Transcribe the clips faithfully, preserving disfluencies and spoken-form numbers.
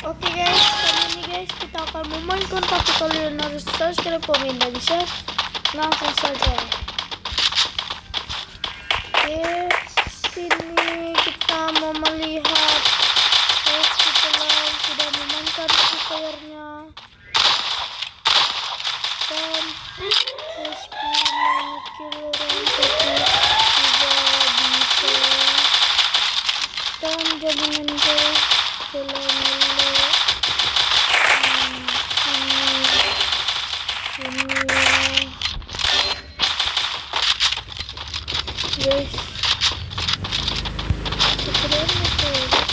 Oke guys, kali ini guys kita akan memainkan, tapi kalian harus subscribe, komen, dan share. Langsung saja. Oke, sini kita mau melihat. Guys, kita sudah memainkan player-nya. Dan guys, kill orang tapi tidak bisa. Dan jadinya guys, jalan guys, keren itu.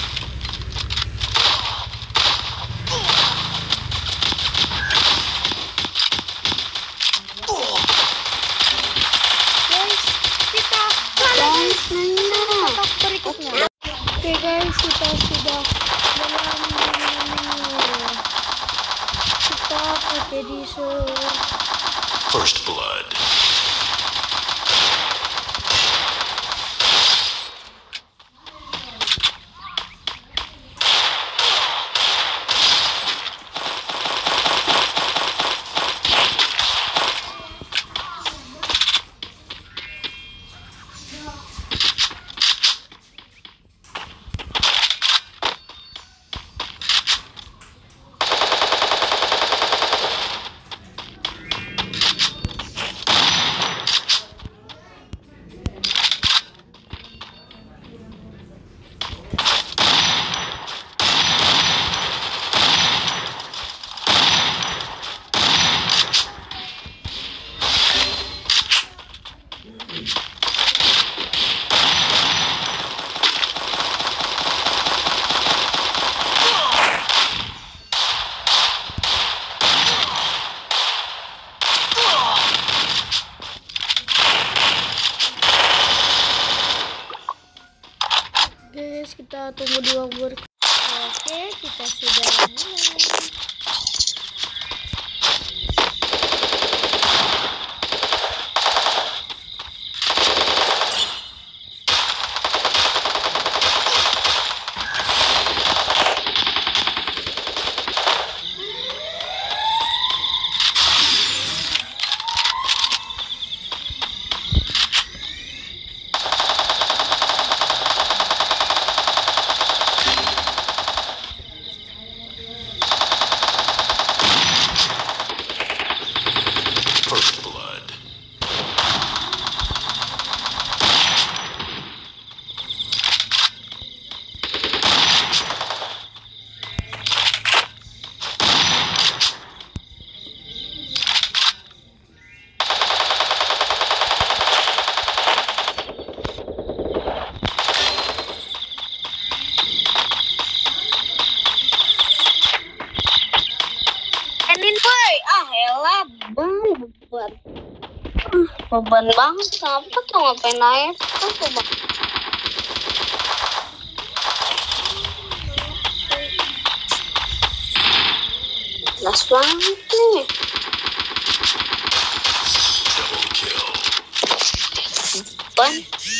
Guys, kita kalah kotak berikutnya. Oke guys, kita sudah dalam ini. Kita pakai di First Blood. Guys, kita tunggu di waktu berikutnya. Oke, kita sudah mulai. Beban beban banget, kenapa tuh ngapain naik tuh coba. Jelas banget nih. Beban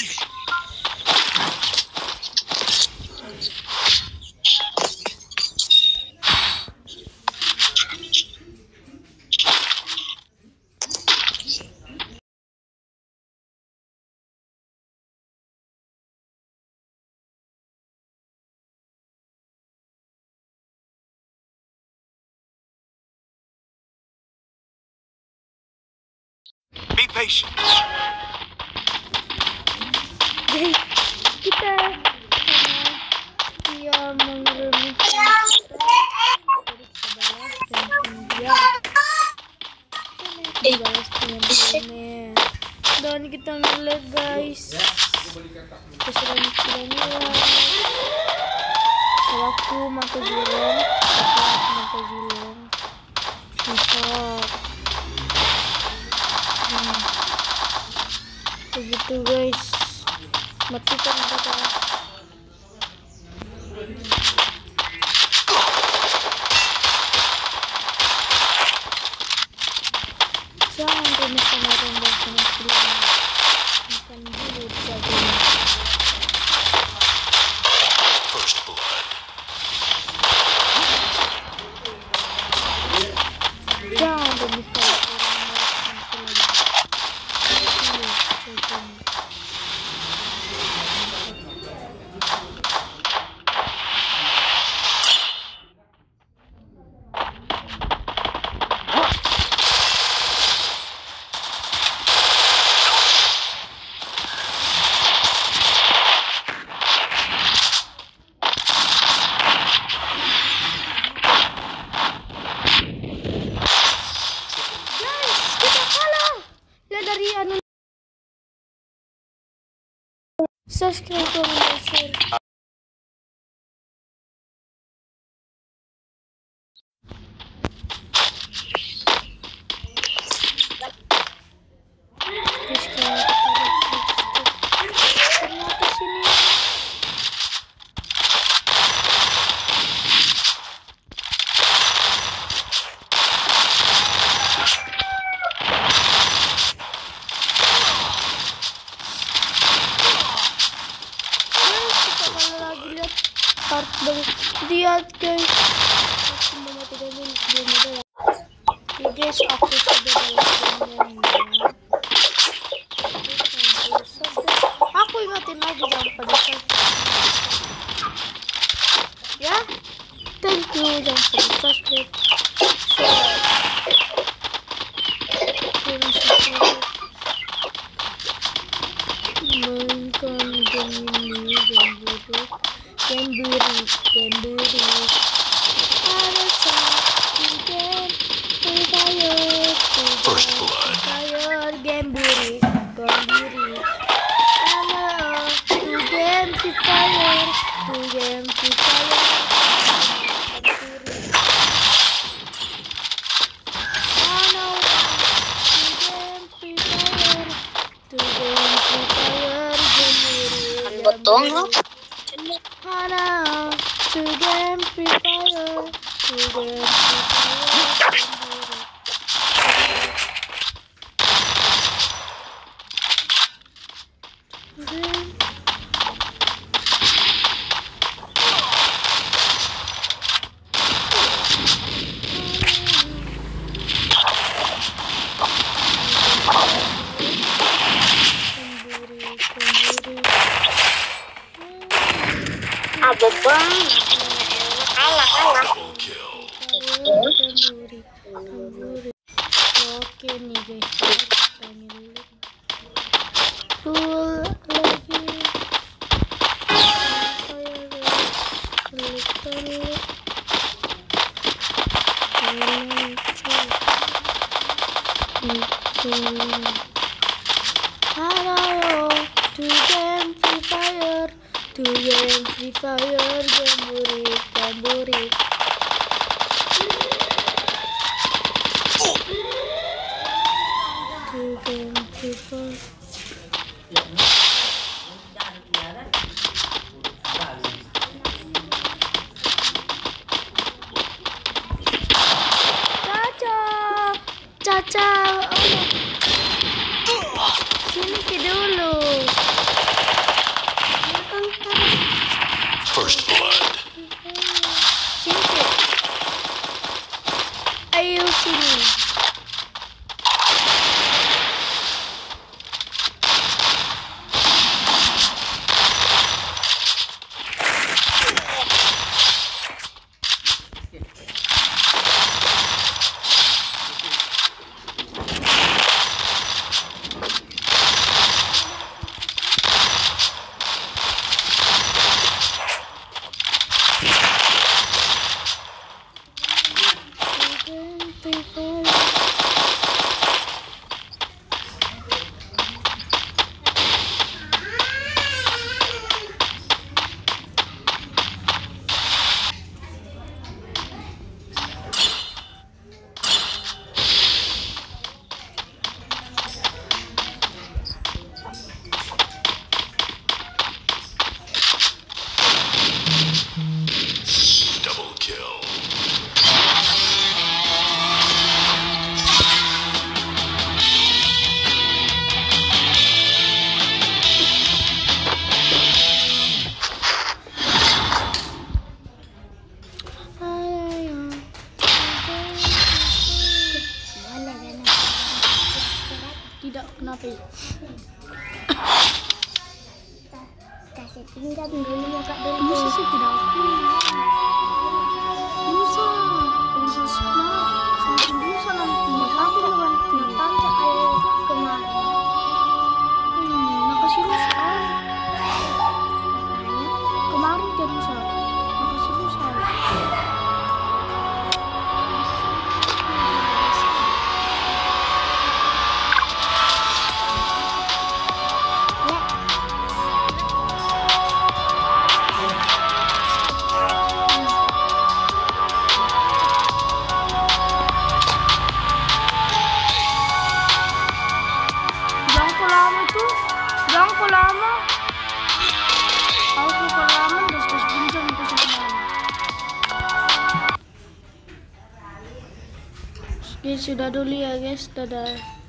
Be patient. Guys, kita dia mengirimkan dan kita ngeliat guys, keseruan kita mulai. Aku mata zilong, aku mata zilong, mantap. Hmm. Begitu guys, matikan kita. Jangan kena sama rembang sama silang. Makan dulu daging. First Blood. subscribe, comment, dan share. Guys, kalau kita ada ternyata sini. Part dari lihat guys, aku mau mati dulu dia modal. Oke guys, aku sudah dalam gamenya. Aku ingatin lagi jangan pada saat ya. Thank you, jangan pada subscribe, share, dan subscribe. Mainkan game ini dan buruk. Gemburi, gemburi, ada satu game Free Fire, First blood. Fire, gemburi, gemburi, ada two game Free Fire, two game Free Fire, gemburi, ada two game Free Fire, two game Free Fire, gemburi, Betul lo. Hana, two game Free Fire, two game Free Fire, Ah, beban. Kalah, kalah. Double kill. gemburi, gemburi. Oke nih guys, kita nyelip full lagi. Halo, two game Free Fire, two game Free Fire, gemburi, gemburi. Two game Free Fire. Caca, Caca, oh. Sini ke dulu. First blood. Sini ke. Ayo sini. Double kill. Tidak, kenapa ya? Kasih pinjam dulu muka dulu. Bisa sih tidak aku. Bisa, bisa smart, semakin bisa nanti. Aku nanti. Tante ayo kemarin. Hmm, makasih Lusa. Kemarin dia Lusa. Makasih Lusa. Guys, sudah dulu ya guys. Dadah.